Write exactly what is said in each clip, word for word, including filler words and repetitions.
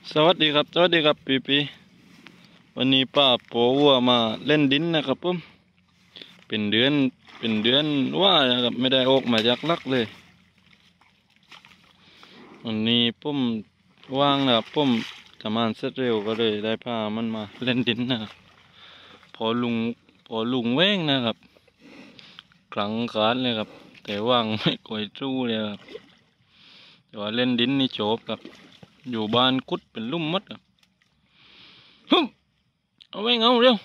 สวัสดีครับสวัสดีครับปีปีวันนี้ป้าโปวัวมาเล่นดินนะครับผมเป็นเดือนเป็นเดือนว่านะครับไม่ได้ออกมาจากลักเลยวันนี้ผมว่างนะครับผมทำงานเสร็จเร็วก็เลยได้พามันมาเล่นดินนะครับพอลุงพอลุงเว้งนะครับครั้งขาดเลยครับแต่ว่างไม่ก่อยจู้เลยครับแต่ว่าเล่นดินนี่โฉบครับอยู่บ้านกุดเป็นลุ่มมดครับฮึเอาเว้งเอาเร็ว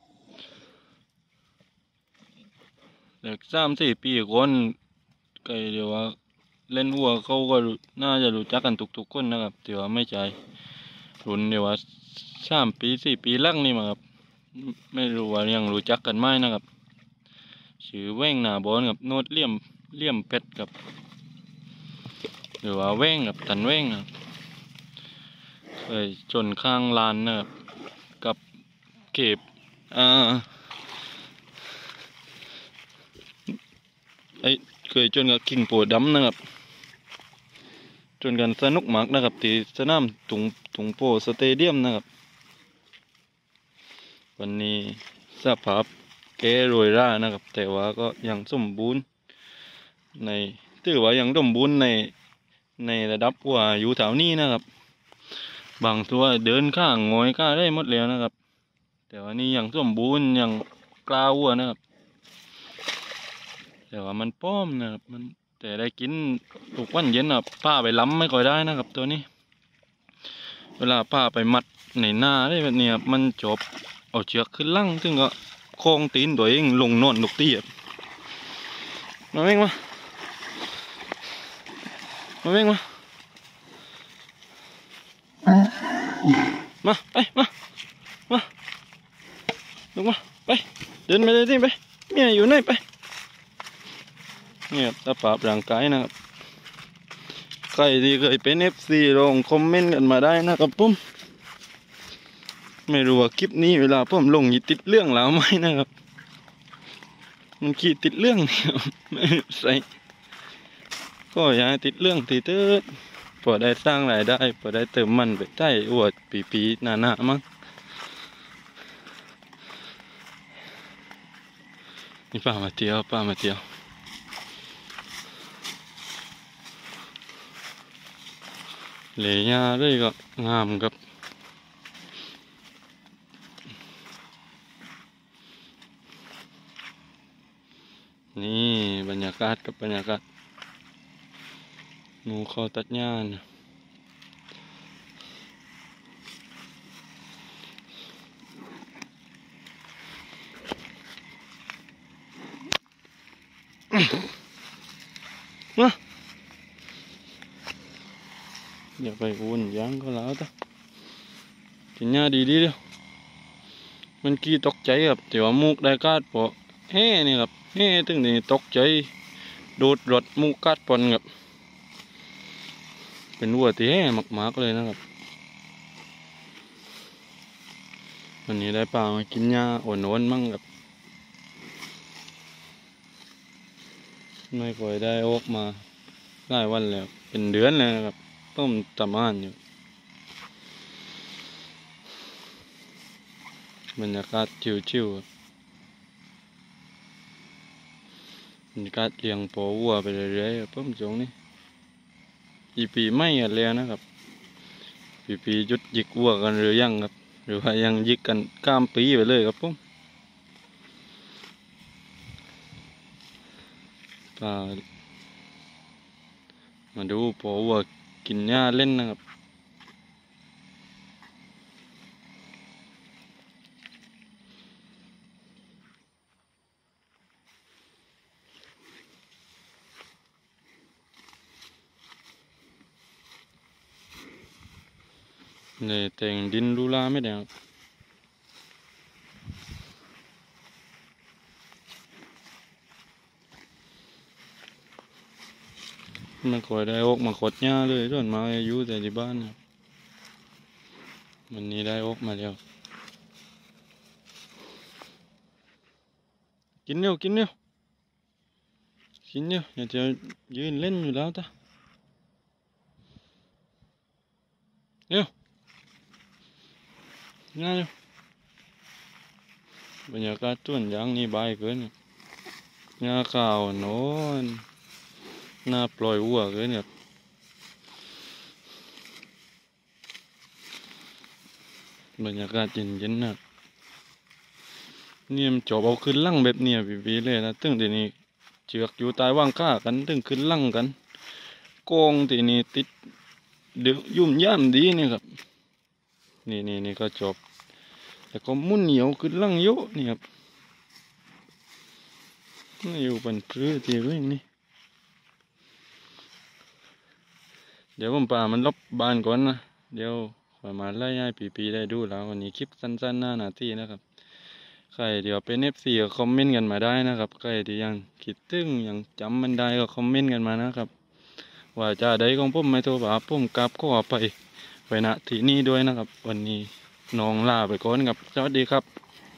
เด็กสามสี่ปีคนก็เดี๋ยวว่าเล่นวัวเขาก็น่าจะรู้จักกันทุกๆคนนะครับแต่ว่าไม่ใช่รุ่นเดี๋ยวว่าสามปีสี่ปีลักนี่มาครับไม่รู้ว่ายังรู้จักกันไหมนะครับชื่อแว่งหนาบอลกับโนดเลี่ยมเลี่ยมเป็ดกับหรือว่าแว่งกับตันแว่งครับเคยจนข้างลานนะครับกับเก็บอ่าไอเคยจนกับกิ่งโปดำนะครับจนกันสนุกมากนะครับที่สนามตุงตุงโปสเตเดียมนะครับวันนี้สภาพแกโรยร่านะครับแต่ว่าก็ยังสมบูรณ์ในถือว่ายังสมบูรณ์ในในระดับว่าอยู่แถวนี้นะครับบางตัวเดินข้างงอยข้าได้หมดแล้วนะครับแต่ว่านี่ยังสมบูรณ์ยังกล้าวัวนะครับแต่ว่ามันป้อมนะครับมันแต่ได้กินทุกวันเย็นนะครับป้าไปล้ำไม่ค่อยได้นะครับตัวนี้เวลาป้าไปมัดในหน้าได้แบบนี้ครับมันจบเอาเชือกขึ้นลั่งซึ่งก็โค้งตีนตัวเองลงนอนทุกที่ครับมาเว้งมามาเว้งมามาไปมามาลงมาไปเดินไปเลยที่ไปเมียอยู่ไหนไปเนี่ยสภาพร่างกายนะครับใครที่เคยเป็นเอฟซีลองคอมเมนต์กันมาได้นะครับผมไม่รู้ว่าคลิปนี้เวลาผมลงติดเรื่องแล้วไหมนะครับมันขี้ติดเรื่องไม่ใส่ก็อย่าติดเรื่องติดเติดพอได้สร้างรายได้พอได้เติมมันไปได้อวดปีปีหนาหนามั้งนี่ป้ามาเที่ยวป้ามาเที่ยวเหลี่ยด้วยก็งามครับนี่บรรยากาศกับบรรยากาศงูเขาตัดหญ้านะมาอย่าไปวุ่นยังก็แล้วต่อกินหญ้าดีดีเดียวมันกี้ตกใจครับแต่ว่ามูกได้กาดพอแห่นี่ครับแห่ถึงนี่ตกใจโดดรถมูกกาดปนครับเป็นวัวที่แห่มากๆเลยนะครับวันนี้ได้ปลามากินหญ้าอ่อนๆมั่งครับไม่ค่อยได้ออกมาหลายวันแล้วเป็นเดือนเลยครับต้มตำอ่านอยู่บรรยากาศชิวๆบรรยากาศเลี้ยงปอวัวไปเรื่อยๆผมจงนี่อีปีไม่กันแล้วนะครับปีปียุดยิกวัวกันหรือยังครับหรือว่ายังยิกกันข้ามปีไปเลยครับผมปลามาดูปอวัวกินหญ้าเล่นนะครับเนี่ยแต่งดินลูลาไม่ได้ครับไม่ค่อยได้ออกมาขดหญ้าเลยส่วนมากอยู่แต่ที่บ้านครับวันนี้ได้ออกมาแล้วกินเร็วกินเร็วกินเร็วอย่าจะยืนเล่นอยู่แล้วจ้ะเร็วง่ายบรรยากาศต้นยางนี่บายเกินหญ้าขาวโน้นหน้าปล่อยวัวเกินครับบรรยากาศเย็นๆนะเนี่ยมันจอบเอาขึ้นลั่งแบบเนี้ยพี่ๆเลยนะตึ้งทีนี้เชือกอยู่ใต้ว่างก้ากันตึ้งขึ้นลั่งกันกองทีนี้ติดเดือดยุ่มย่ามดีนี่ครับนี่นี่นี่ก็จบแล้วก็มุ่นเหนียวขึ้นลั่งเยอะนี่ครับนี่อยู่บนพื้นที่เรื่องนี้เดี๋ยวผมป่ามันลบบ้านก่อนนะเดี๋ยวขอมาไล่ให้ปีๆได้ดูแล้ววันนี้คลิปสั้นๆหน้าหน้าที่นะครับใครเดี๋ยวเป็นเอฟซีก็คอมเมนต์กันมาได้นะครับใครที่ยังคิดถึงยังจำมันได้ก็คอมเมนต์กันมานะครับว่าจะได้ของผมไม่โทรบาผมกลับก็ไปไปณที่นี่ด้วยนะครับวันนี้น้องลาไปก่อนครับสวัสดีครับ